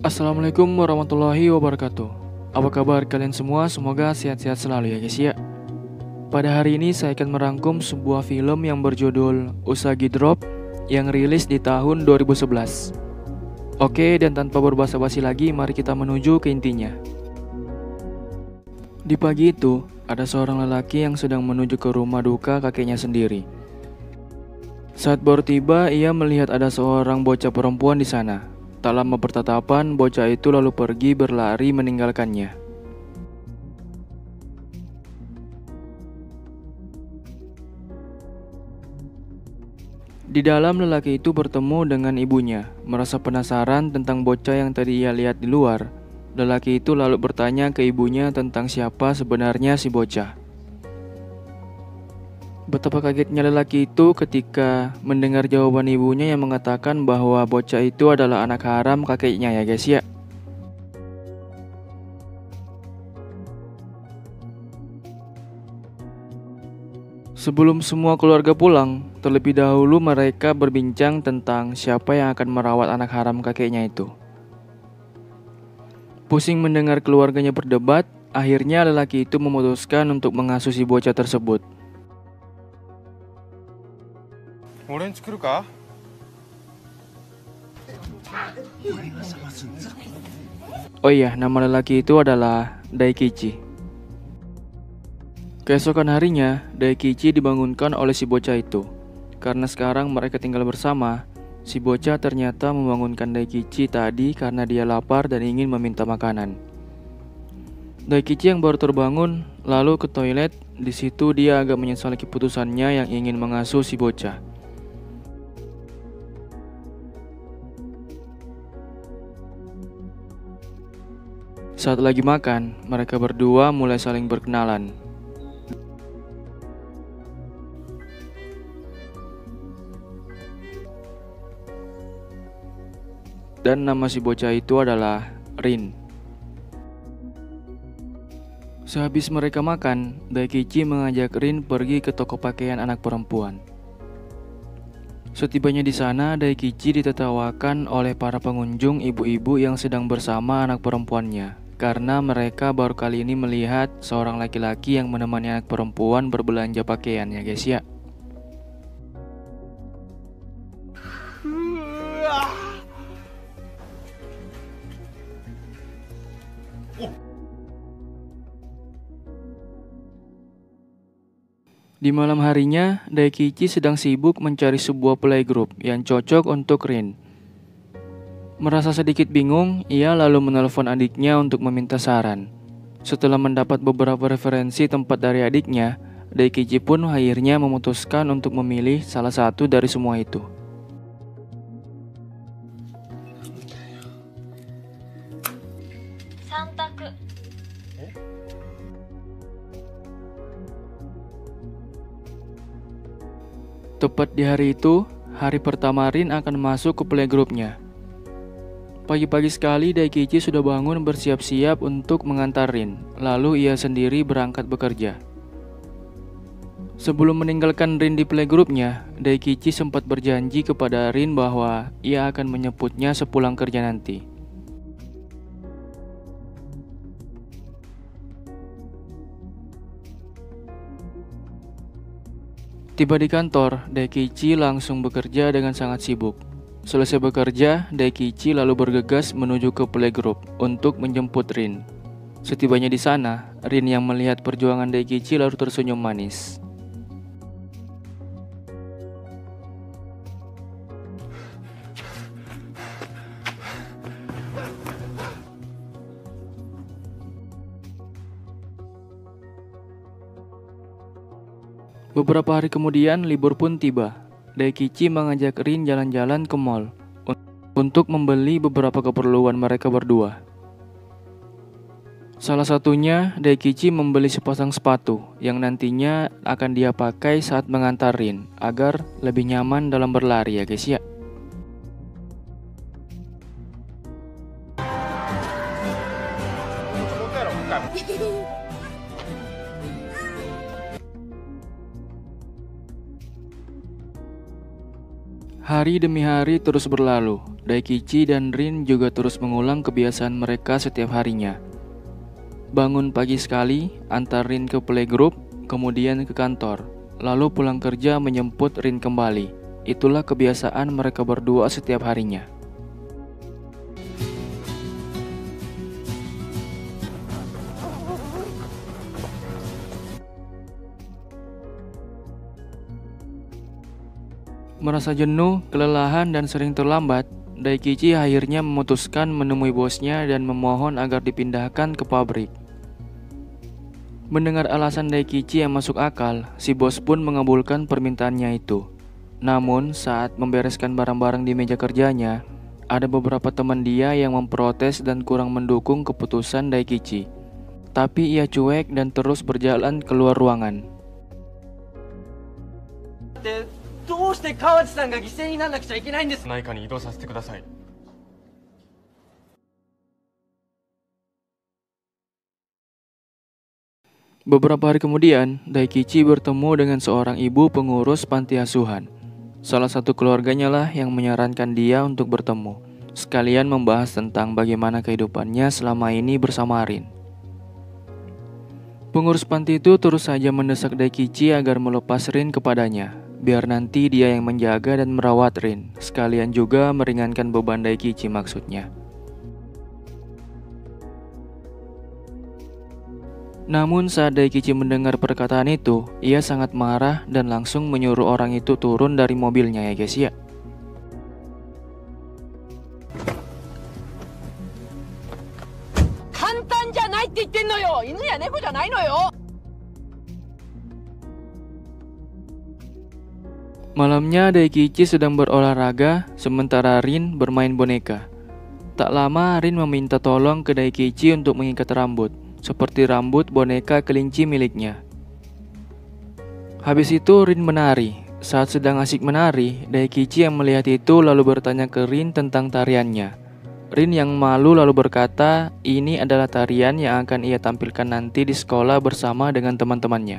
Assalamualaikum warahmatullahi wabarakatuh. Apa kabar kalian semua? Semoga sehat-sehat selalu ya guys ya. Pada hari ini saya akan merangkum sebuah film yang berjudul Usagi Drop yang rilis di tahun 2011. Oke, dan tanpa berbasa-basi lagi, mari kita menuju ke intinya. Di pagi itu, ada seorang lelaki yang sedang menuju ke rumah duka kakeknya sendiri. Saat baru tiba, ia melihat ada seorang bocah perempuan di sana. Tak lama bertatapan, bocah itu lalu pergi berlari meninggalkannya. Di dalam, lelaki itu bertemu dengan ibunya. Merasa penasaran tentang bocah yang tadi ia lihat di luar, lelaki itu lalu bertanya ke ibunya tentang siapa sebenarnya si bocah. Betapa kagetnya lelaki itu ketika mendengar jawaban ibunya yang mengatakan bahwa bocah itu adalah anak haram kakeknya ya guys ya. Sebelum semua keluarga pulang, terlebih dahulu mereka berbincang tentang siapa yang akan merawat anak haram kakeknya itu. Pusing mendengar keluarganya berdebat, akhirnya lelaki itu memutuskan untuk mengasuh si bocah tersebut. Oh iya, nama lelaki itu adalah Daikichi. Keesokan harinya, Daikichi dibangunkan oleh si bocah itu. Karena sekarang mereka tinggal bersama, si bocah ternyata membangunkan Daikichi tadi karena dia lapar dan ingin meminta makanan. Daikichi yang baru terbangun lalu ke toilet. Di situ dia agak menyesali keputusannya yang ingin mengasuh si bocah. Saat lagi makan, mereka berdua mulai saling berkenalan. Dan nama si bocah itu adalah Rin. Sehabis mereka makan, Daikichi mengajak Rin pergi ke toko pakaian anak perempuan. Setibanya di sana, Daikichi ditertawakan oleh para pengunjung ibu-ibu yang sedang bersama anak perempuannya. Karena mereka baru kali ini melihat seorang laki-laki yang menemani anak perempuan berbelanja pakaian ya guys ya. Di malam harinya, Daikichi sedang sibuk mencari sebuah playgroup yang cocok untuk Rin. Merasa sedikit bingung, ia lalu menelpon adiknya untuk meminta saran. Setelah mendapat beberapa referensi tempat dari adiknya, Daikichi pun akhirnya memutuskan untuk memilih salah satu dari semua itu. Tepat di hari itu, hari pertama Rin akan masuk ke playgroupnya. Pagi-pagi sekali Daikichi sudah bangun bersiap-siap untuk mengantar Rin, lalu ia sendiri berangkat bekerja. Sebelum meninggalkan Rin di playgroupnya, Daikichi sempat berjanji kepada Rin bahwa ia akan menjemputnya sepulang kerja nanti. Tiba di kantor, Daikichi langsung bekerja dengan sangat sibuk. Selesai bekerja, Daikichi lalu bergegas menuju ke playgroup untuk menjemput Rin. Setibanya di sana, Rin yang melihat perjuangan Daikichi lalu tersenyum manis. Beberapa hari kemudian, libur pun tiba. Daikichi mengajak Rin jalan-jalan ke mall untuk membeli beberapa keperluan mereka berdua. Salah satunya, Daikichi membeli sepasang sepatu yang nantinya akan dia pakai saat mengantar Rin agar lebih nyaman dalam berlari ya guys ya. Hari demi hari terus berlalu. Daikichi dan Rin juga terus mengulang kebiasaan mereka setiap harinya. Bangun pagi sekali, antar Rin ke playgroup, kemudian ke kantor, lalu pulang kerja menjemput Rin kembali. Itulah kebiasaan mereka berdua setiap harinya. Merasa jenuh, kelelahan, dan sering terlambat, Daikichi akhirnya memutuskan menemui bosnya dan memohon agar dipindahkan ke pabrik. Mendengar alasan Daikichi yang masuk akal, si bos pun mengabulkan permintaannya itu. Namun, saat membereskan barang-barang di meja kerjanya, ada beberapa teman dia yang memprotes dan kurang mendukung keputusan Daikichi. Tapi ia cuek dan terus berjalan keluar ruangan. どうして川地さんが犠牲にならなくちゃいけないんですか。 内科に移動させてください。 Beberapa hari kemudian, Daikichi bertemu dengan seorang ibu pengurus panti asuhan. Salah satu keluarganya lah yang menyarankan dia untuk bertemu, sekalian membahas tentang bagaimana kehidupannya selama ini bersama Rin. Pengurus panti itu terus saja mendesak Daikichi agar melepas Rin kepadanya, biar nanti dia yang menjaga dan merawat Rin, sekalian juga meringankan beban Daikichi maksudnya. Namun saat Daikichi mendengar perkataan itu, ia sangat marah dan langsung menyuruh orang itu turun dari mobilnya ya guys ya. Malamnya Daikichi sedang berolahraga, sementara Rin bermain boneka. Tak lama Rin meminta tolong ke Daikichi untuk mengikat rambut, seperti rambut boneka kelinci miliknya. Habis itu Rin menari. Saat sedang asik menari, Daikichi yang melihat itu lalu bertanya ke Rin tentang tariannya. Rin yang malu lalu berkata, ini adalah tarian yang akan ia tampilkan nanti di sekolah bersama dengan teman-temannya.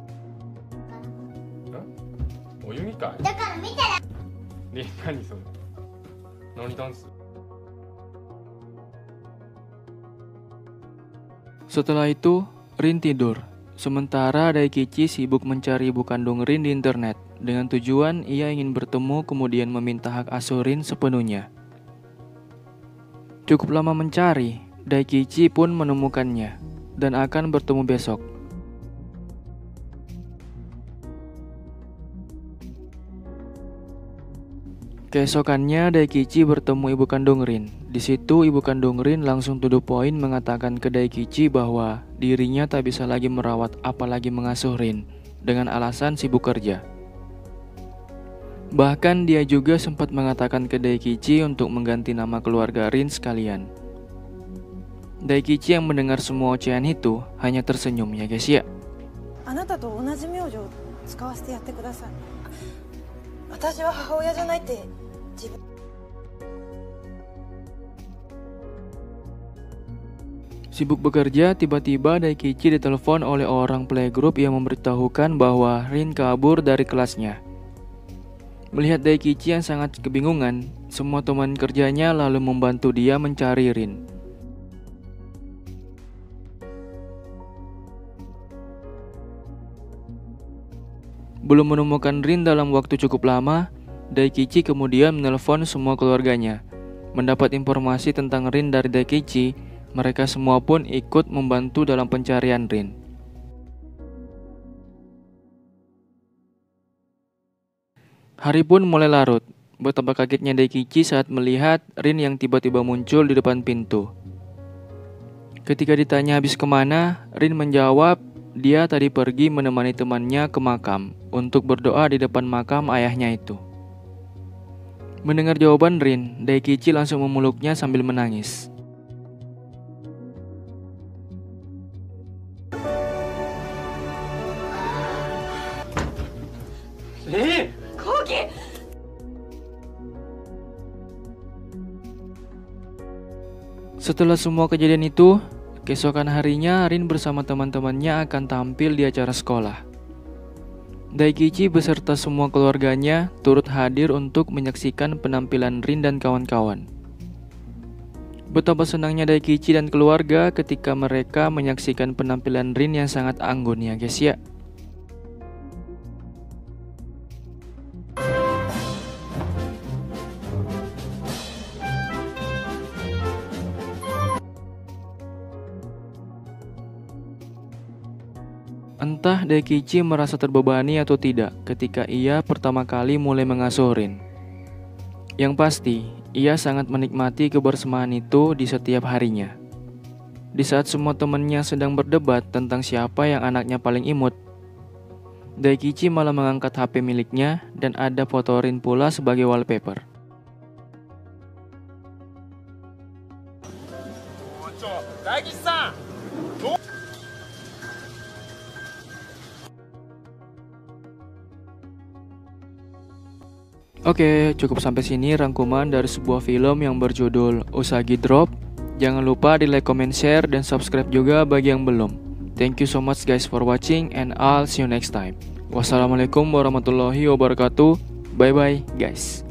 Setelah itu, Rin tidur. Sementara Daikichi sibuk mencari ibu kandung Rin di internet. Dengan tujuan ia ingin bertemu kemudian meminta hak asuh Rin sepenuhnya. Cukup lama mencari, Daikichi pun menemukannya dan akan bertemu besok. Keesokannya Daikichi bertemu ibu kandung Rin. Di situ ibu kandung Rin langsung to the point mengatakan ke Daikichi bahwa dirinya tak bisa lagi merawat apalagi mengasuh Rin dengan alasan sibuk kerja. Bahkan dia juga sempat mengatakan ke Daikichi untuk mengganti nama keluarga Rin sekalian. Daikichi yang mendengar semua ocehan itu hanya tersenyum ya guys ya. Sibuk bekerja, tiba-tiba Daikichi ditelepon oleh orang playgroup yang memberitahukan bahwa Rin kabur dari kelasnya. Melihat Daikichi yang sangat kebingungan, semua teman kerjanya lalu membantu dia mencari Rin. Belum menemukan Rin dalam waktu cukup lama, Daikichi kemudian menelpon semua keluarganya. Mendapat informasi tentang Rin dari Daikichi, mereka semua pun ikut membantu dalam pencarian Rin. Hari pun mulai larut. Betapa kagetnya Daikichi saat melihat Rin yang tiba-tiba muncul di depan pintu. Ketika ditanya habis kemana, Rin menjawab dia tadi pergi menemani temannya ke makam untuk berdoa di depan makam ayahnya itu. Mendengar jawaban Rin, Daikichi langsung memeluknya sambil menangis. Setelah semua kejadian itu, keesokan harinya Rin bersama teman-temannya akan tampil di acara sekolah. Daikichi beserta semua keluarganya turut hadir untuk menyaksikan penampilan Rin dan kawan-kawan. Betapa senangnya Daikichi dan keluarga ketika mereka menyaksikan penampilan Rin yang sangat anggun ya guys ya. Entah Daikichi merasa terbebani atau tidak ketika ia pertama kali mulai mengasuh Rin. Yang pasti, ia sangat menikmati kebersamaan itu di setiap harinya. Di saat semua temannya sedang berdebat tentang siapa yang anaknya paling imut, Daikichi malah mengangkat HP miliknya dan ada foto Rin pula sebagai wallpaper. Oke, cukup sampai sini rangkuman dari sebuah film yang berjudul Usagi Drop. Jangan lupa di like, comment, share, dan subscribe juga bagi yang belum. Thank you so much guys for watching and I'll see you next time. Wassalamualaikum warahmatullahi wabarakatuh. Bye bye guys.